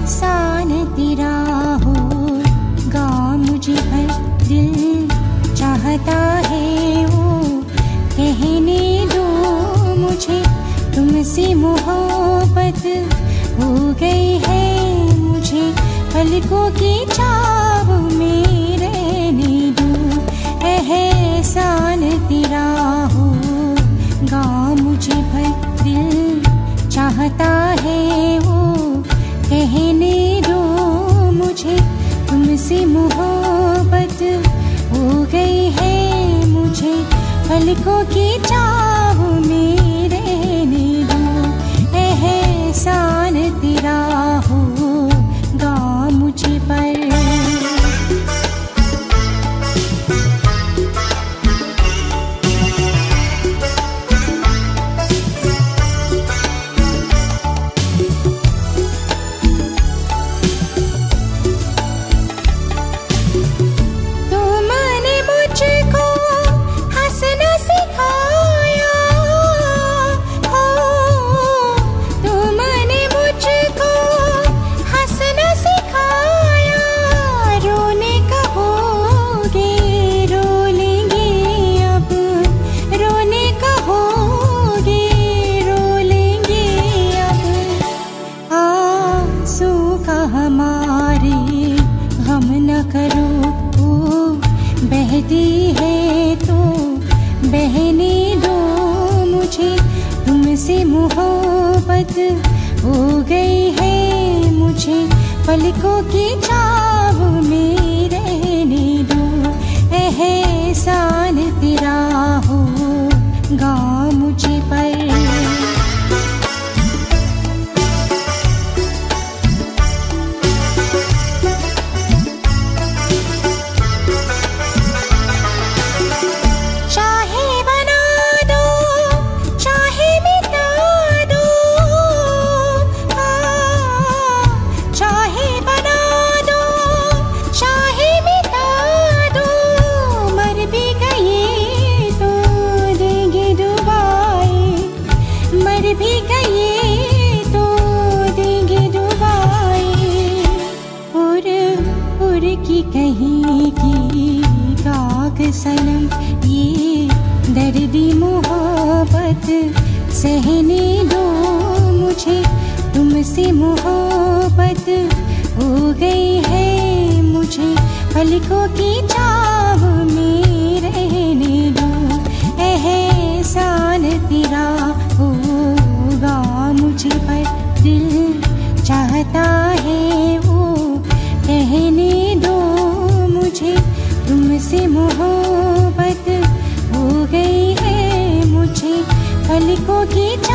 एहसान तेरा होगा मुझे पर दिल चाहता है वो कहने दो मुझे तुमसे मोहब्बत हो गई है मुझे पलकों की चाह में रहने दो एहसान तेरा होगा मुझे पर दिल चाहता है वो कहने दो मुझे तुमसे मोहब्बत हो गई है मुझे पलकों की चाह में रहने दो एहसान तेरा होगा मुझे पर। बहती है तो बहने दो मुझे तुमसे मोहब्बत हो गई है मुझे पलकों की चाह में रहने दो एहसान तेरा होगा मुझे पर। कहीं की काग सनम ये दर्दी मोहब्बत सहने दो मुझे तुमसे मोहब्बत हो गई है मुझे पलकों की चाह में रहने दो एहसान तेरा होगा मुझे पर दिल चाहता है वो कहने दो मुझे तुमसे मोहब्बत हो गई है मुझे पलकों की